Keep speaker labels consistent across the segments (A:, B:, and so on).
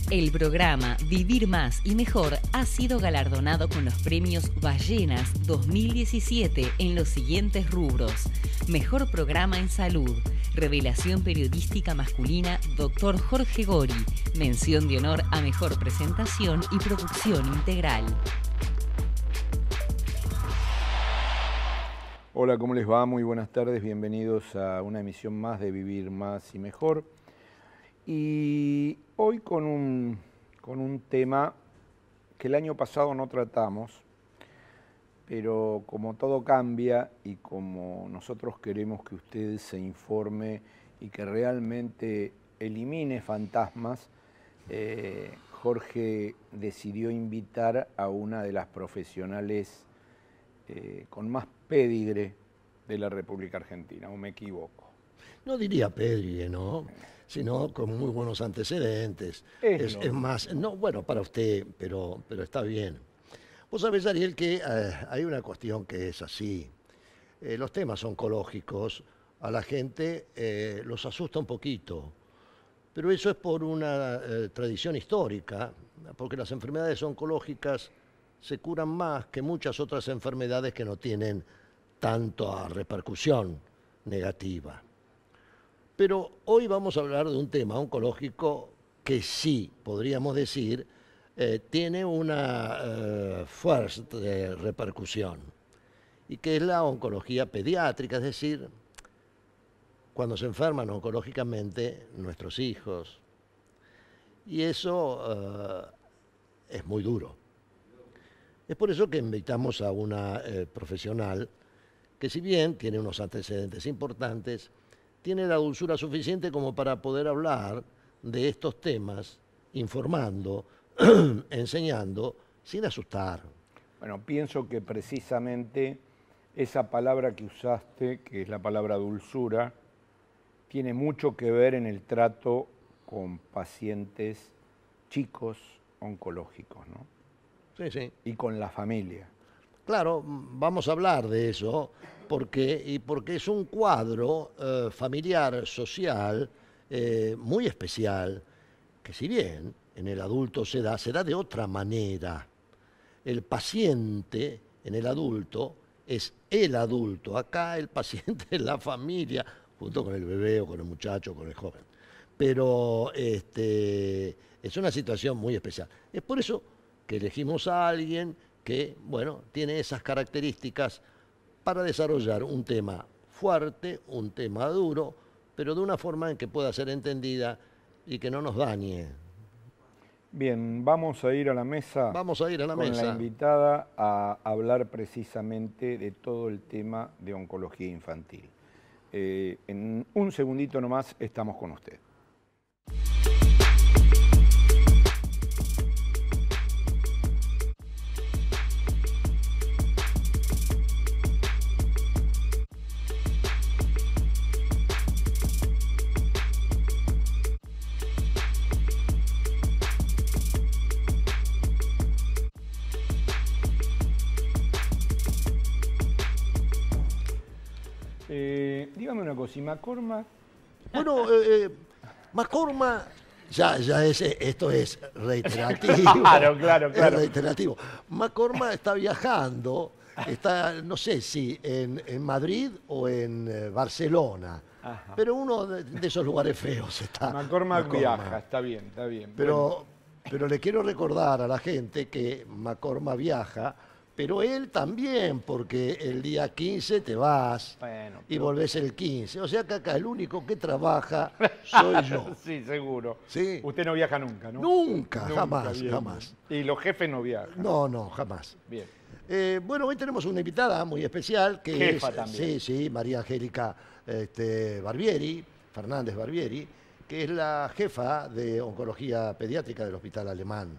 A: El programa Vivir Más y Mejor ha sido galardonado con los premios Ballenas 2017 en los siguientes rubros: Mejor Programa en Salud, Revelación Periodística Masculina Dr. Jorge Gori, Mención de Honor a Mejor Presentación y Producción Integral.
B: Hola, ¿cómo les va? Muy buenas tardes, bienvenidos a una emisión más de Vivir Más y Mejor. Y hoy con un tema que el año pasado no tratamos, pero como todo cambia y como nosotros queremos que usted se informe y que realmente elimine fantasmas, Jorge decidió invitar a una de las profesionales con más pedigre de la República Argentina, ¿o me equivoco?
C: No diría pedigre, ¿no? Sino con muy buenos antecedentes. Es más, no, bueno, para usted, pero está bien. Vos sabés, Ariel, que hay una cuestión que es así. Los temas oncológicos a la gente los asusta un poquito, pero eso es por una tradición histórica, porque las enfermedades oncológicas se curan más que muchas otras enfermedades que no tienen tanta repercusión negativa. Pero hoy vamos a hablar de un tema oncológico que sí, podríamos decir, tiene una fuerte repercusión, y que es la oncología pediátrica, es decir, cuando se enferman oncológicamente nuestros hijos. Y eso es muy duro. Es por eso que invitamos a una profesional que, si bien tiene unos antecedentes importantes, tiene la dulzura suficiente como para poder hablar de estos temas, informando, enseñando, sin asustar.
B: Bueno, pienso que precisamente esa palabra que usaste, que es la palabra dulzura, tiene mucho que ver en el trato con pacientes chicos oncológicos, ¿no?
C: Sí, sí.
B: Y con la familia.
C: Claro, vamos a hablar de eso, porque es un cuadro familiar, social, muy especial, que si bien en el adulto se da de otra manera. El paciente en el adulto es el adulto, acá el paciente es la familia, junto con el bebé o con el muchacho o con el joven. Pero es una situación muy especial. Es por eso que elegimos a alguien que, bueno, tiene esas características para desarrollar un tema fuerte, un tema duro, pero de una forma en que pueda ser entendida y que no nos dañe.
B: Bien, vamos a ir a la mesa.
C: Vamos a ir a la mesa.
B: Con la invitada a hablar precisamente de todo el tema de oncología infantil. En un segundito nomás estamos con usted. Dígame una cosa, ¿y McCormack?
C: Bueno, McCormack, esto es reiterativo.
B: Claro.
C: Es reiterativo. McCormack está viajando, está, no sé si en Madrid o en Barcelona. Ajá. Pero uno de esos lugares feos está.
B: McCormack viaja, está bien.
C: Pero le quiero recordar a la gente que McCormack viaja, pero él también, porque el día 15 te vas y volvés el 15. O sea que acá el único que trabaja soy yo.
B: Sí, seguro.
C: ¿Sí?
B: Usted no viaja nunca, ¿no?
C: Nunca, jamás.
B: Y los jefes no viajan.
C: No, jamás.
B: Bien.
C: Bueno, hoy tenemos una invitada muy especial que
B: jefa también.
C: Sí, María Angélica Barbieri, Fernández Barbieri, que es la jefa de oncología pediátrica del Hospital Alemán.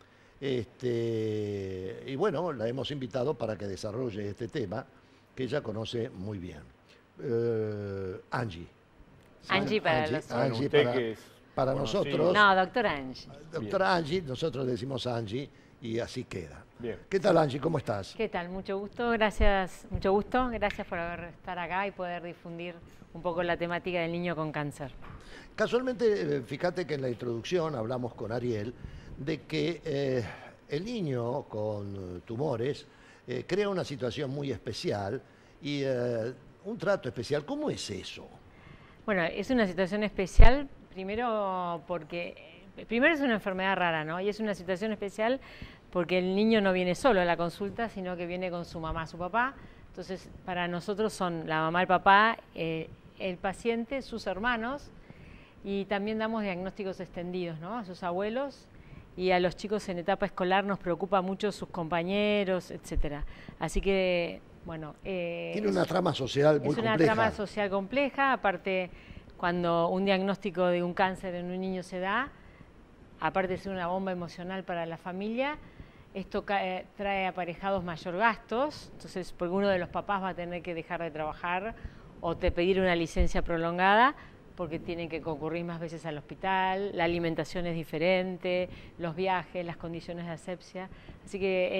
C: Y bueno, la hemos invitado para que desarrolle este tema que ella conoce muy bien. Angie.
D: Angie
C: para nosotros.
D: No, doctora Angie.
C: Doctora Angie, nosotros le decimos Angie, y así queda.
B: Bien.
C: ¿Qué tal, Angie? ¿Cómo estás?
D: ¿Qué tal? Mucho gusto, gracias por estar acá y poder difundir un poco la temática del niño con cáncer.
C: Casualmente, fíjate que en la introducción hablamos con Ariel de que el niño con tumores crea una situación muy especial y un trato especial. ¿Cómo es eso?
D: Bueno, es una situación especial, primero es una enfermedad rara, ¿no? Y es una situación especial porque el niño no viene solo a la consulta, sino que viene con su mamá, su papá. Entonces, para nosotros son la mamá, el papá, el paciente, sus hermanos, y también damos diagnósticos extendidos, ¿no? A sus abuelos y a los chicos en etapa escolar nos preocupa mucho sus compañeros, etcétera. Así que, bueno...
C: Tiene una trama social muy compleja.
D: Es una trama social compleja, aparte cuando un diagnóstico de un cáncer en un niño se da, aparte de ser una bomba emocional para la familia, esto trae aparejados mayor gastos, entonces porque uno de los papás va a tener que dejar de trabajar o pedir una licencia prolongada porque tienen que concurrir más veces al hospital, la alimentación es diferente, los viajes, las condiciones de asepsia, así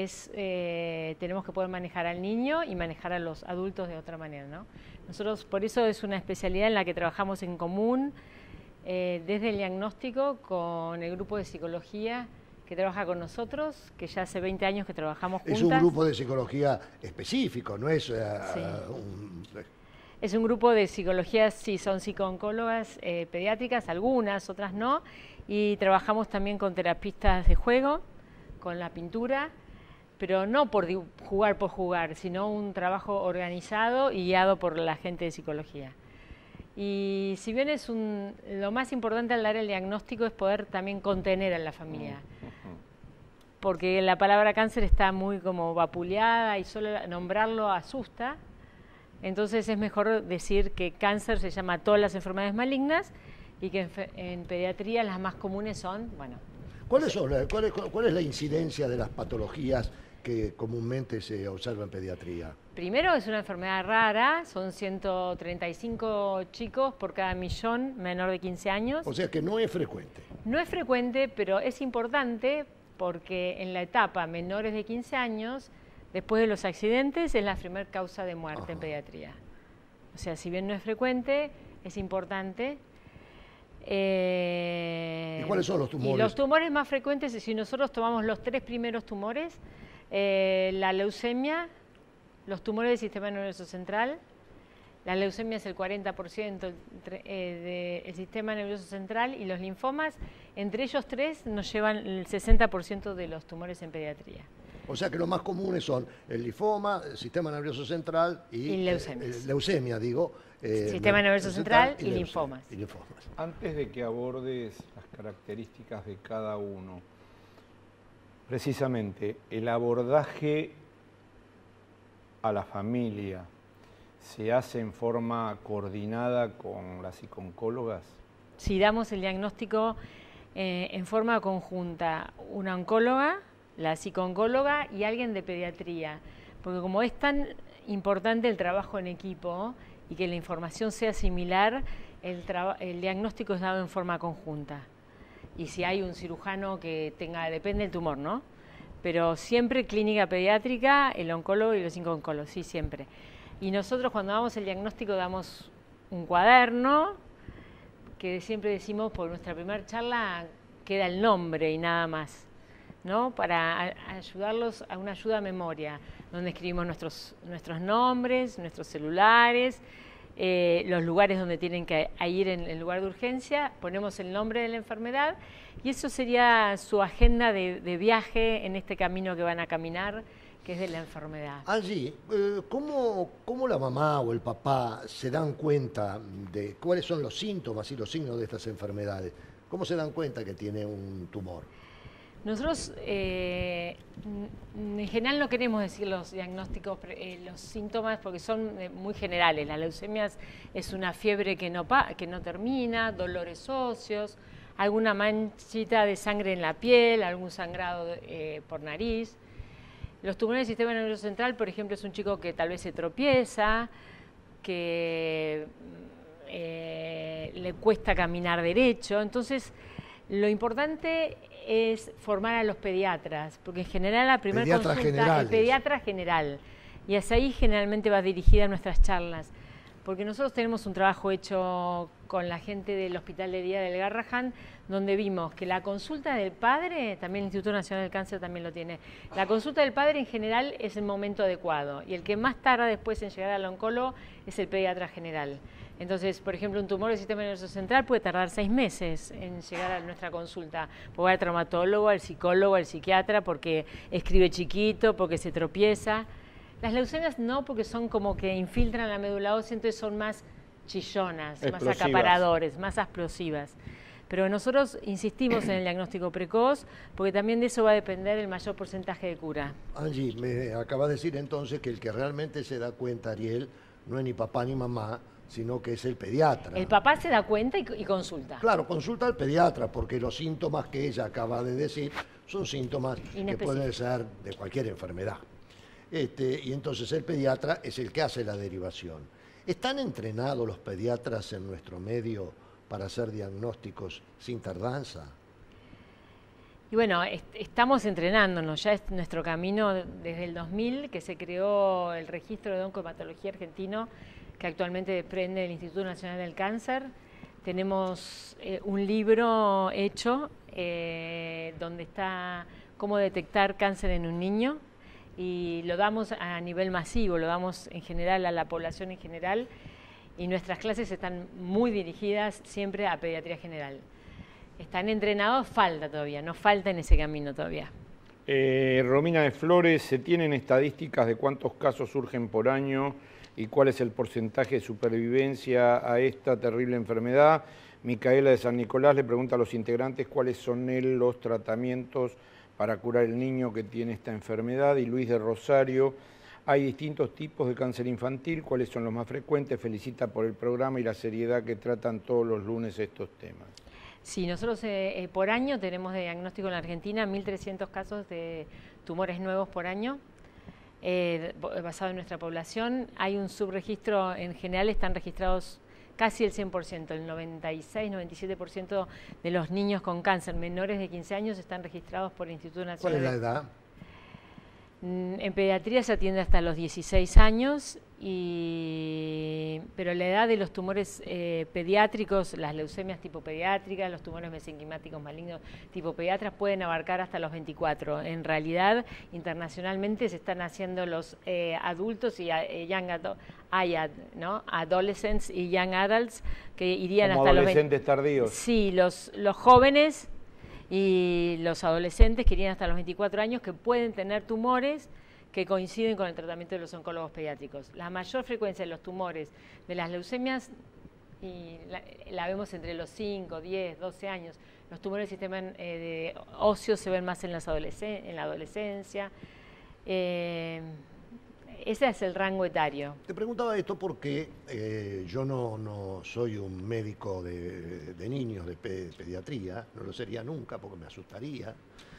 D: que tenemos que poder manejar al niño y manejar a los adultos de otra manera, ¿no? Nosotros, por eso es una especialidad en la que trabajamos en común, desde el diagnóstico con el grupo de psicología que trabaja con nosotros, que ya hace 20 años que trabajamos juntas.
C: Es un grupo de psicología específico, no es
D: Es un grupo de psicología, sí, son psico-oncólogas pediátricas, algunas, otras no, y trabajamos también con terapistas de juego, con la pintura, pero no por jugar por jugar, sino un trabajo organizado y guiado por la gente de psicología. Y si bien lo más importante al dar el diagnóstico es poder también contener a la familia, porque la palabra cáncer está muy como vapuleada y solo nombrarlo asusta. Entonces es mejor decir que cáncer se llama a todas las enfermedades malignas y que en pediatría las más comunes son, bueno...
C: ¿Cuál es la incidencia de las patologías que comúnmente se observa en pediatría?
D: Primero es una enfermedad rara, son 135 chicos por cada millón menor de 15 años.
C: O sea que no es frecuente.
D: No es frecuente, pero es importante porque en la etapa menores de 15 años... Después de los accidentes es la primera causa de muerte en pediatría. O sea, si bien no es frecuente, es importante.
C: ¿Y cuáles son los tumores?
D: Y los tumores más frecuentes, si nosotros tomamos los 3 primeros tumores, la leucemia, los tumores del sistema nervioso central, la leucemia es el 40% del sistema nervioso central y los linfomas, entre ellos 3 nos llevan el 60% de los tumores en pediatría.
C: O sea que los más comunes son el linfoma, el sistema nervioso central y leucemia, digo.
D: Sistema nervioso central y linfomas.
B: Antes de que abordes las características de cada uno, precisamente el abordaje a la familia se hace en forma coordinada con las psicooncólogas.
D: Sí, damos el diagnóstico en forma conjunta, una oncóloga, la psicooncóloga y alguien de pediatría, porque como es tan importante el trabajo en equipo y que la información sea similar, el diagnóstico es dado en forma conjunta. Y si hay un cirujano que depende del tumor, ¿no? Pero siempre clínica pediátrica, el oncólogo y los psicooncólogos, sí, siempre. Y nosotros cuando damos el diagnóstico damos un cuaderno, que siempre decimos por nuestra primera charla queda el nombre y nada más, ¿no? Para ayudarlos a una ayuda a memoria, donde escribimos nuestros nombres, nuestros celulares, los lugares donde tienen que ir en el lugar de urgencia, ponemos el nombre de la enfermedad y eso sería su agenda de viaje en este camino que van a caminar, que es de la enfermedad.
C: Allí, ¿cómo la mamá o el papá se dan cuenta de cuáles son los síntomas y los signos de estas enfermedades? ¿Cómo se dan cuenta que tiene un tumor?
D: Nosotros en general no queremos decir los diagnósticos, los síntomas, porque son muy generales. La leucemia es una fiebre que no termina, dolores óseos, alguna manchita de sangre en la piel, algún sangrado por nariz. Los tumores del sistema nervioso central, por ejemplo, es un chico que tal vez se tropieza, que le cuesta caminar derecho, entonces Lo importante es formar a los pediatras, porque en general la primera consulta
C: generales.
D: El pediatra general, y hacia ahí generalmente va dirigida nuestras charlas, porque nosotros tenemos un trabajo hecho con la gente del Hospital de Día del Garrahan, donde vimos que la consulta del padre, también el Instituto Nacional del Cáncer también lo tiene, la consulta del padre en general es el momento adecuado, y el que más tarda después en llegar al oncólogo es el pediatra general. Entonces, por ejemplo, un tumor del sistema nervioso central puede tardar 6 meses en llegar a nuestra consulta. Puede ir al traumatólogo, al psicólogo, al psiquiatra, porque escribe chiquito, porque se tropieza. Las leucemias no, porque son como que infiltran la médula ósea, entonces son más chillonas,
B: explosivas,
D: más acaparadores, más explosivas. Pero nosotros insistimos en el diagnóstico precoz, porque también de eso va a depender el mayor porcentaje de cura.
C: Angie, me acaba de decir entonces que el que realmente se da cuenta, Ariel, no es ni papá ni mamá, sino que es el pediatra.
D: El papá se da cuenta y consulta.
C: Claro, consulta al pediatra, porque los síntomas que ella acaba de decir son síntomas que pueden ser de cualquier enfermedad. Y entonces el pediatra es el que hace la derivación. ¿Están entrenados los pediatras en nuestro medio para hacer diagnósticos sin tardanza?
D: Y bueno, estamos entrenándonos, ya es nuestro camino desde el 2000, que se creó el registro de oncohematología argentino, que actualmente desprende del Instituto Nacional del Cáncer. Tenemos un libro hecho donde está cómo detectar cáncer en un niño, y lo damos a nivel masivo, lo damos en general a la población en general, y nuestras clases están muy dirigidas siempre a pediatría general. Están entrenados, falta todavía, nos falta en ese camino todavía.
B: Romina de Flores, ¿se tienen estadísticas de cuántos casos surgen por año y cuál es el porcentaje de supervivencia a esta terrible enfermedad? Micaela de San Nicolás le pregunta a los integrantes cuáles son los tratamientos para curar el niño que tiene esta enfermedad. Y Luis de Rosario, hay distintos tipos de cáncer infantil, ¿cuáles son los más frecuentes? Felicita por el programa y la seriedad que tratan todos los lunes estos temas.
D: Sí, nosotros por año tenemos de diagnóstico en la Argentina 1.300 casos de tumores nuevos por año, basado en nuestra población. Hay un subregistro, en general están registrados casi el 100%, el 96-97% de los niños con cáncer menores de 15 años están registrados por el Instituto Nacional.
C: ¿Cuál es la edad?
D: En pediatría se atiende hasta los 16 años, pero la edad de los tumores pediátricos, las leucemias tipo pediátrica, los tumores mesenquimáticos malignos tipo pediatras pueden abarcar hasta los 24. En realidad, internacionalmente se están haciendo los adultos y young IAD, ¿no? Adolescents y young adults, que irían
B: como
D: hasta los
B: adolescentes tardíos.
D: Sí, los jóvenes y los adolescentes que irían hasta los 24 años, que pueden tener tumores que coinciden con el tratamiento de los oncólogos pediátricos. La mayor frecuencia de los tumores de las leucemias y la vemos entre los 5, 10, 12 años. Los tumores del sistema óseo se ven más en la adolescencia. Ese es el rango etario.
C: Te preguntaba esto porque yo no soy un médico de niños de pediatría, no lo sería nunca porque me asustaría.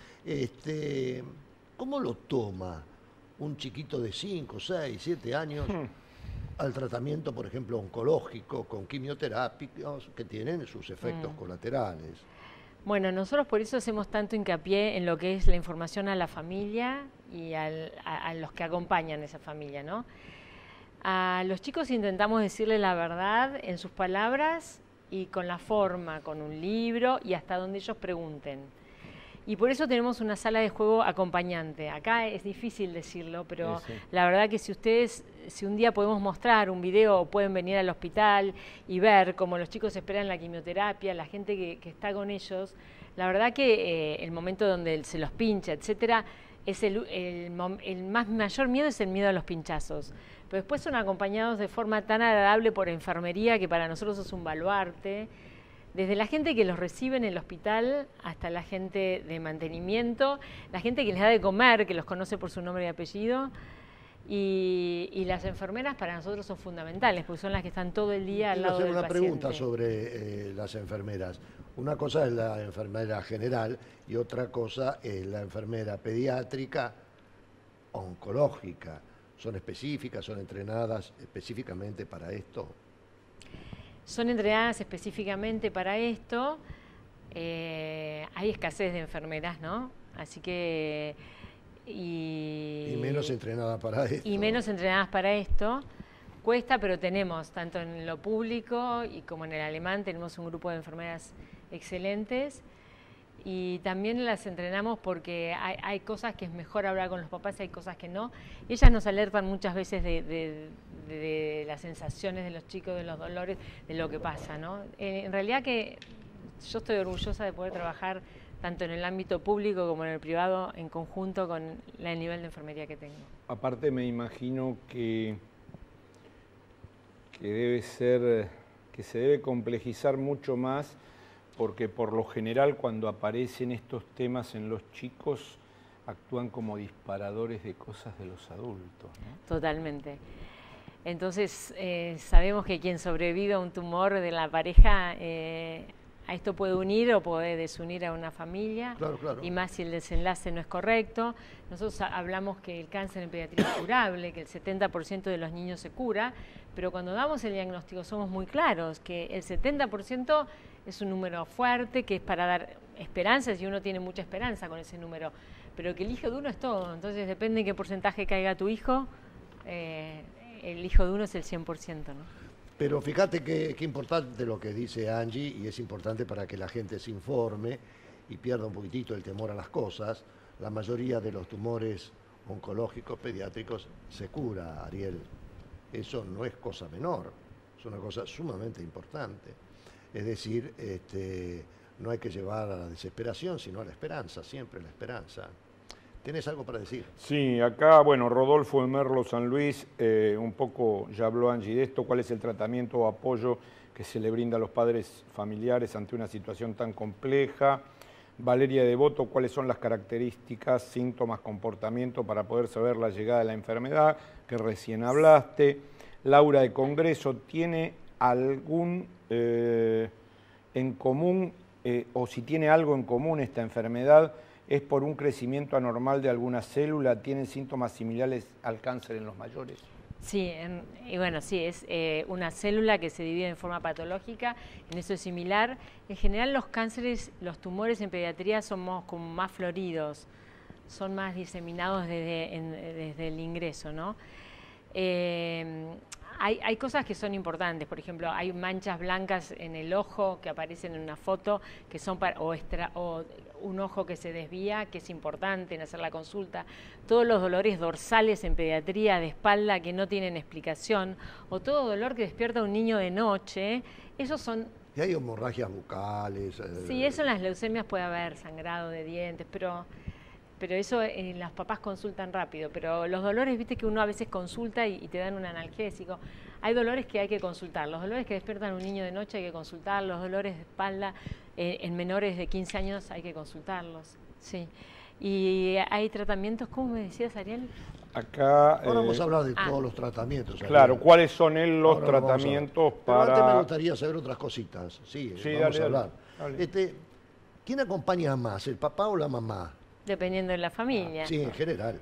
C: ¿Cómo lo toma un chiquito de 5, 6, 7 años al tratamiento, por ejemplo, oncológico, con quimioterapias que tienen sus efectos colaterales?
D: Bueno, nosotros por eso hacemos tanto hincapié en lo que es la información a la familia y a los que acompañan a esa familia, ¿no? A los chicos intentamos decirles la verdad en sus palabras y con la forma, con un libro y hasta donde ellos pregunten. Y por eso tenemos una sala de juego acompañante. Acá es difícil decirlo, pero sí. La verdad que si un día podemos mostrar un video o pueden venir al hospital y ver cómo los chicos esperan la quimioterapia, la gente que está con ellos, la verdad que el momento donde se los pincha, etcétera, es el mayor miedo es el miedo a los pinchazos. Pero después son acompañados de forma tan agradable por enfermería que para nosotros es un baluarte. Desde la gente que los recibe en el hospital hasta la gente de mantenimiento, la gente que les da de comer, que los conoce por su nombre y apellido, y las enfermeras para nosotros son fundamentales, porque son las que están todo el día al lado del paciente.
C: Quiero hacer una pregunta sobre las enfermeras. Una cosa es la enfermera general y otra cosa es la enfermera pediátrica oncológica. ¿Son específicas, son entrenadas específicamente para esto?
D: Son entrenadas específicamente para esto. hay escasez de enfermeras, ¿no? Así que...
C: Y menos entrenadas para esto.
D: Y menos entrenadas para esto. Cuesta, pero tenemos, tanto en lo público y como en el alemán, tenemos un grupo de enfermeras excelentes. Y también las entrenamos porque hay cosas que es mejor hablar con los papás y hay cosas que no. Ellas nos alertan muchas veces de las sensaciones de los chicos, de los dolores, de lo que pasa, ¿no? En realidad que yo estoy orgullosa de poder trabajar tanto en el ámbito público como en el privado, en conjunto con el nivel de enfermería que tengo.
B: Aparte me imagino que debe ser, que se debe complejizar mucho más, porque por lo general cuando aparecen estos temas en los chicos actúan como disparadores de cosas de los adultos, ¿no?
D: Totalmente. Entonces sabemos que quien sobrevive a un tumor de la pareja, a esto puede unir o puede desunir a una familia,
C: claro, claro.
D: Y más si el desenlace no es correcto. Nosotros hablamos que el cáncer en pediatría es curable, que el 70% de los niños se cura, pero cuando damos el diagnóstico somos muy claros, que el 70% es un número fuerte, que es para dar esperanzas, y uno tiene mucha esperanza con ese número, pero que el hijo de uno es todo. Entonces depende de qué porcentaje caiga tu hijo, el hijo de uno es el 100%, ¿no?
C: Pero fíjate qué importante lo que dice Angie, y es importante para que la gente se informe y pierda un poquitito el temor a las cosas. La mayoría de los tumores oncológicos pediátricos se cura, Ariel. Eso no es cosa menor, es una cosa sumamente importante. Es decir, no hay que llevar a la desesperación, sino a la esperanza, siempre la esperanza. ¿Tienes algo para decir?
B: Sí, acá, bueno, Rodolfo de Merlo, San Luis, un poco ya habló Angie de esto. ¿Cuál es el tratamiento o apoyo que se le brinda a los padres familiares ante una situación tan compleja? Valeria Devoto, ¿cuáles son las características, síntomas, comportamiento para poder saber la llegada de la enfermedad que recién hablaste? Laura de Congreso, ¿tiene algún en común o si tiene algo en común esta enfermedad? ¿Es por un crecimiento anormal de alguna célula? ¿Tienen síntomas similares al cáncer en los mayores?
D: Sí, y bueno, sí, es una célula que se divide en forma patológica, en eso es similar. En general los cánceres, los tumores en pediatría somos como más floridos, son más diseminados desde el ingreso, ¿no? Hay cosas que son importantes, por ejemplo, hay manchas blancas en el ojo que aparecen en una foto, que son o un ojo que se desvía, que es importante en hacer la consulta, todos los dolores dorsales en pediatría de espalda que no tienen explicación, o todo dolor que despierta a un niño de noche, esos son...
C: Y hay hemorragias bucales.
D: Sí, eso en las leucemias puede haber, sangrado de dientes, pero eso los papás consultan rápido, pero los dolores, viste que uno a veces consulta y te dan un analgésico. Hay dolores que hay que consultar, los dolores que despiertan a un niño de noche hay que consultar, los dolores de espalda en menores de 15 años hay que consultarlos, sí. Y hay tratamientos, ¿cómo me decías, Ariel?
B: Acá...
C: Ahora vamos a hablar de todos los tratamientos.
B: Claro,
C: Ariel.
B: ¿cuáles son los tratamientos para...?
C: Pero antes me gustaría saber otras cositas, sí, vamos a hablar. Dale. ¿Quién acompaña más, el papá o la mamá?
D: Dependiendo de la familia.
C: Sí, en general.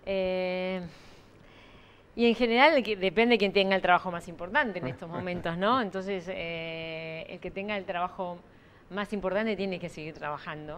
D: Y en general depende de quién tenga el trabajo más importante en estos momentos, ¿no? Entonces, el que tenga el trabajo más importante tiene que seguir trabajando.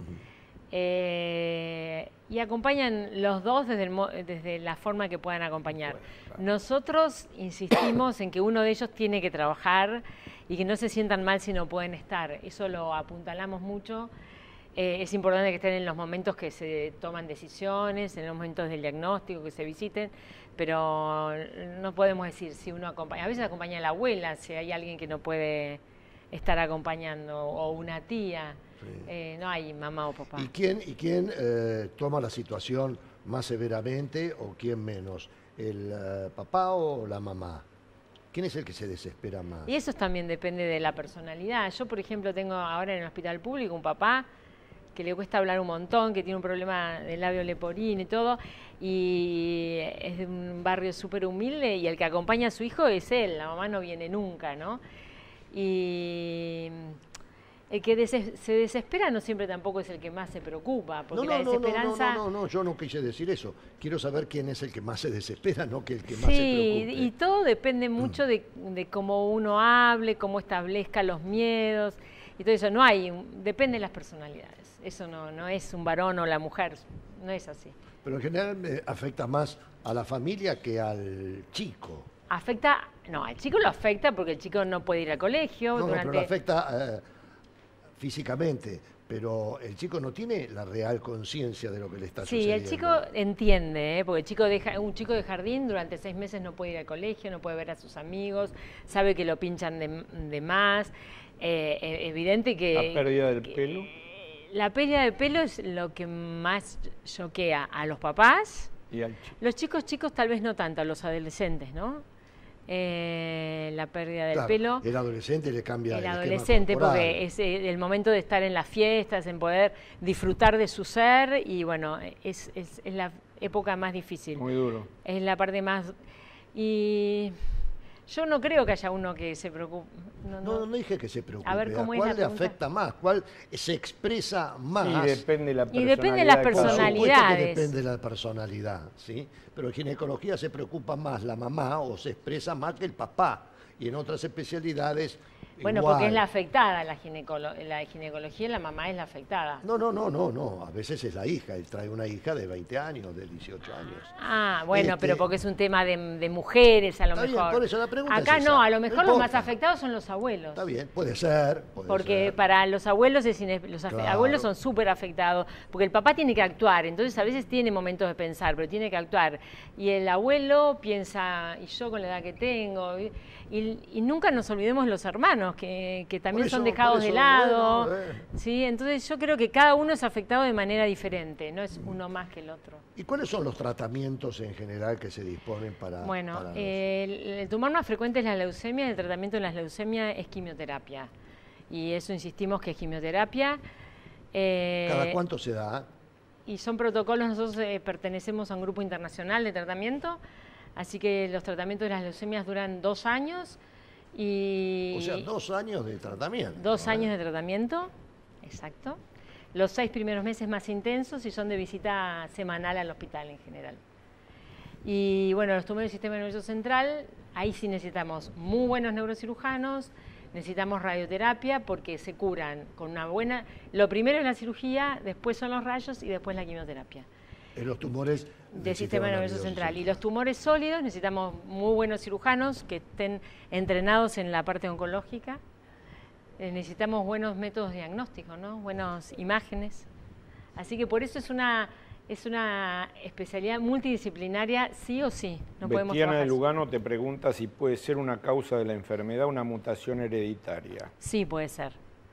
D: Y acompañan los dos desde la forma que puedan acompañar. Nosotros insistimos en que uno de ellos tiene que trabajar y que no se sientan mal si no pueden estar. Eso lo apuntalamos mucho. Es importante que estén en los momentos que se toman decisiones, en los momentos del diagnóstico, que se visiten, pero no podemos decir si uno acompaña. A veces acompaña a la abuela, si hay alguien que no puede estar acompañando, o una tía. Sí. No hay mamá o papá.
C: ¿Y quién toma la situación más severamente o quién menos? ¿El papá o la mamá? ¿Quién es el que se desespera más?
D: Y eso también depende de la personalidad. Yo, por ejemplo, tengo ahora en el hospital público un papá que le cuesta hablar un montón, que tiene un problema del labio leporino y todo, y es de un barrio súper humilde, y el que acompaña a su hijo es él, la mamá no viene nunca, ¿no? Y el que se desespera no siempre tampoco es el que más se preocupa, porque la desesperanza...
C: No, yo no quise decir eso. Quiero saber quién es el que más se desespera, no que el que más se preocupe.
D: Sí, y todo depende mucho de cómo uno hable, cómo establezca los miedos. y todo eso. No hay, depende de las personalidades. Eso no es un varón o la mujer, no es así.
C: Pero en general afecta más a la familia que al chico.
D: Afecta, no, al chico lo afecta porque el chico no puede ir al colegio.
C: No, pero lo afecta físicamente, pero el chico no tiene la real conciencia de lo que le está sucediendo.
D: Sí, el chico entiende, porque un chico de jardín durante 6 meses no puede ir al colegio, no puede ver a sus amigos, sabe que lo pinchan de más. Evidente que...
B: ¿La pérdida del pelo?
D: La pérdida de pelo es lo que más choquea a los papás.
B: ¿Y al chico?
D: Los chicos tal vez no tanto, a los adolescentes, ¿no? La pérdida del
C: claro,
D: pelo.
C: El adolescente le cambia
D: el
C: esquema
D: adolescente,
C: corporal.
D: porque es el momento de estar en las fiestas, en poder disfrutar de su ser, y bueno, es la época más difícil.
B: Muy duro.
D: Es la parte más... Y yo no creo que haya uno que se preocupe.
C: No dije que se preocupe.
D: A ver, ¿cómo es la
C: ¿cuál le
D: pregunta?
C: afecta más? ¿Cuál se expresa más?
B: Y depende de la personalidad.
D: Y depende de las
C: Por supuesto que
D: personalidades.
C: depende de la personalidad, ¿sí? Pero en ginecología se preocupa más la mamá o se expresa más que el papá. Y en otras especialidades,
D: Bueno,
C: igual.
D: porque es la afectada, la ginecología, la mamá es la afectada.
C: No. A veces es la hija. Él trae una hija de 20 años, de 18 años.
D: Ah, bueno, pero porque es un tema de mujeres, a lo
C: Está
D: mejor.
C: bien, por eso la pregunta
D: Acá
C: es esa.
D: no, a lo
C: No
D: mejor los más
C: importa.
D: afectados son los abuelos.
C: Está bien, puede ser.
D: Porque para los abuelos
C: Claro.
D: abuelos son súper afectados, porque el papá tiene que actuar, entonces a veces tiene momentos de pensar, pero tiene que actuar. Y el abuelo piensa, y yo con la edad que tengo, y nunca nos olvidemos los hermanos, que también son dejados de lado. ¿Sí? Entonces yo creo que cada uno es afectado de manera diferente, no es uno más que el otro.
C: ¿Y cuáles son los tratamientos en general que se disponen para
D: Bueno,
C: para los-
D: el tumor más frecuente es la leucemia, el tratamiento de la leucemia es quimioterapia. Y eso insistimos que es quimioterapia.
C: ¿Cada cuánto se da?
D: Y son protocolos, nosotros pertenecemos a un grupo internacional de tratamiento, así que los tratamientos de las leucemias duran 2 años. Y
C: O sea, 2 años de tratamiento.
D: 2 años de tratamiento, exacto. Los 6 primeros meses más intensos y son de visita semanal al hospital en general. Y bueno, los tumores del sistema nervioso central, ahí sí necesitamos muy buenos neurocirujanos, necesitamos radioterapia porque se curan con una buena... Lo primero es la cirugía, después son los rayos y después la quimioterapia.
C: En los tumores
D: Del sistema nervioso central. Y los tumores sólidos necesitamos muy buenos cirujanos que estén entrenados en la parte oncológica. Necesitamos buenos métodos diagnósticos, ¿no? Buenas imágenes. Así que por eso es una especialidad multidisciplinaria, sí o sí. No podemos
B: Betiana de
D: trabajar.
B: Lugano te pregunta si puede ser una causa de la enfermedad una mutación hereditaria.
D: Sí, puede ser.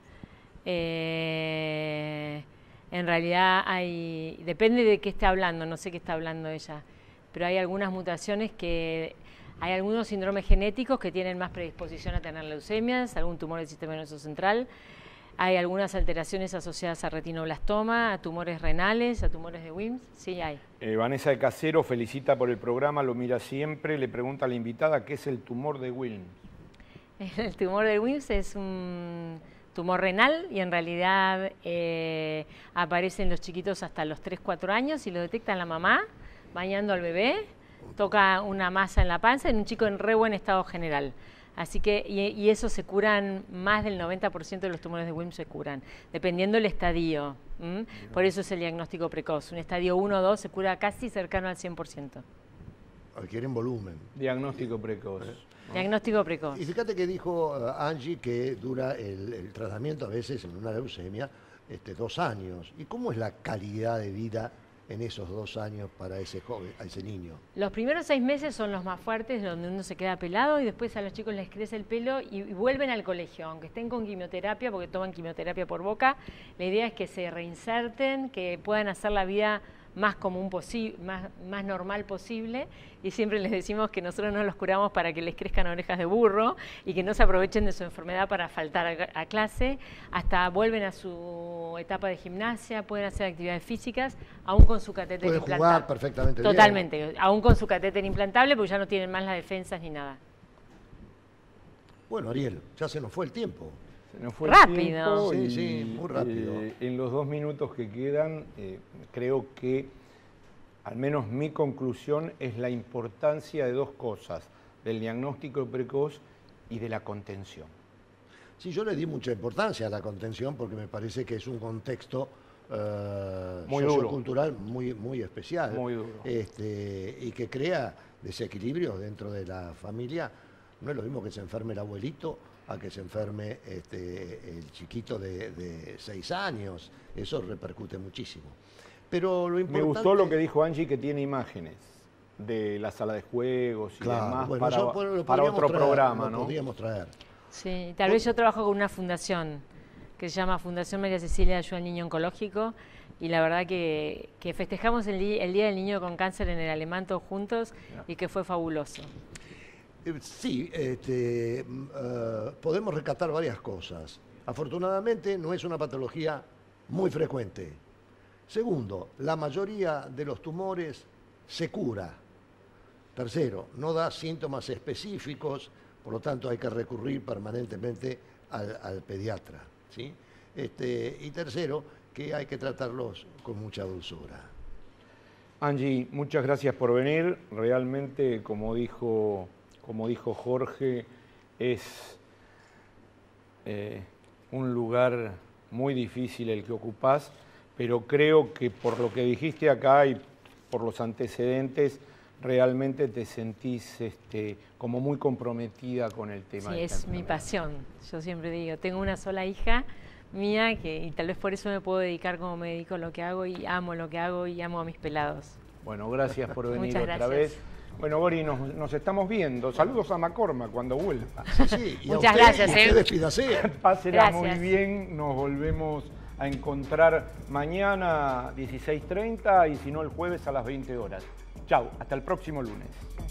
D: En realidad depende de qué esté hablando, no sé qué está hablando ella, pero hay algunas mutaciones hay algunos síndromes genéticos que tienen más predisposición a tener leucemias, algún tumor del sistema nervioso central, hay algunas alteraciones asociadas a retinoblastoma, a tumores renales, a tumores de Wilms, sí hay.
B: Vanessa de Casero felicita por el programa, lo mira siempre, le pregunta a la invitada qué es el tumor de Wilms.
D: El tumor de Wilms es un tumor renal y en realidad aparece en los chiquitos hasta los 3-4 años y lo detecta la mamá bañando al bebé, toca una masa en la panza en un chico en re buen estado general. Así que, y eso se curan, más del 90% de los tumores de Wilms se curan, dependiendo del estadio. Por eso es el diagnóstico precoz. Un estadio 1 o 2 se cura casi cercano al 100%.
C: Adquieren volumen.
B: Diagnóstico precoz.
D: Diagnóstico precoz.
C: Y fíjate que dijo Angie que dura el tratamiento a veces en una leucemia 2 años. ¿Y cómo es la calidad de vida en esos 2 años para ese joven, a ese niño?
D: Los primeros 6 meses son los más fuertes, donde uno se queda pelado y después a los chicos les crece el pelo y vuelven al colegio, aunque estén con quimioterapia, porque toman quimioterapia por boca. La idea es que se reinserten, que puedan hacer la vida más común posible, más normal posible, y siempre les decimos que nosotros no los curamos para que les crezcan orejas de burro y que no se aprovechen de su enfermedad para faltar a clase, hasta vuelven a su etapa de gimnasia, pueden hacer actividades físicas, aún con su catéter
C: Pueden
D: implantable.
C: jugar perfectamente bien.
D: Totalmente, aún con su catéter implantable, porque ya no tienen más las defensas ni nada.
C: Bueno, Ariel, ya se nos fue el tiempo.
B: Se nos fue
D: Rápido.
B: el tiempo
C: Sí, muy rápido.
B: En los 2 minutos que quedan, creo que al menos mi conclusión es la importancia de 2 cosas, del diagnóstico precoz y de la contención.
C: Sí, yo le di mucha importancia a la contención porque me parece que es un contexto sociocultural muy especial.
B: Muy duro.
C: Y que crea desequilibrios dentro de la familia. No es lo mismo que se enferme el abuelito a que se enferme el chiquito de 6 años. Eso repercute muchísimo. Pero lo importante...
B: Me gustó lo que dijo Angie, que tiene imágenes de la sala de juegos y demás,
C: bueno,
B: para otro programa, ¿no?
C: Lo podríamos traer.
D: Sí, tal vez yo trabajo con una fundación que se llama Fundación María Cecilia Ayuda al Niño Oncológico, y la verdad que festejamos el Día del Niño con Cáncer en el Alemán todos juntos y que fue fabuloso.
C: Sí, podemos rescatar varias cosas. Afortunadamente no es una patología muy frecuente. Segundo, la mayoría de los tumores se cura. Tercero, no da síntomas específicos, por lo tanto hay que recurrir permanentemente al pediatra, ¿sí? Y tercero, que hay que tratarlos con mucha dulzura.
B: Angie, muchas gracias por venir. Realmente, como dijo Jorge, es un lugar muy difícil el que ocupás, pero creo que por lo que dijiste acá y por los antecedentes, realmente te sentís como muy comprometida con el tema.
D: Sí, es mi pasión. Yo siempre digo, tengo una sola hija mía y tal vez por eso me puedo dedicar como me dedico a lo que hago, y amo lo que hago y amo a mis pelados.
B: Bueno, gracias por venir
D: Muchas
B: otra
D: gracias.
B: vez. Bueno, Gori, nos estamos viendo. Saludos a McCormack cuando vuelva.
C: Sí, y
D: Muchas
C: a usted,
D: gracias.
C: Usted despídase.
B: Pásela
D: Gracias.
B: muy bien. Nos volvemos a encontrar mañana 16:30 y si no el jueves a las 20 horas. Chau, hasta el próximo lunes.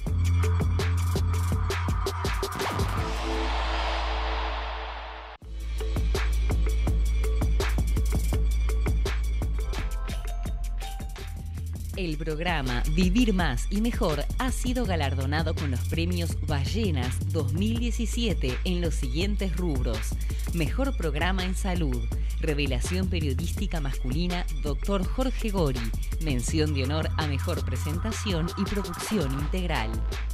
A: El programa Vivir Más y Mejor ha sido galardonado con los premios Ballenas 2017 en los siguientes rubros: Mejor Programa en Salud, Revelación Periodística Masculina Dr. Jorge Gori, Mención de Honor a Mejor Presentación y Producción Integral.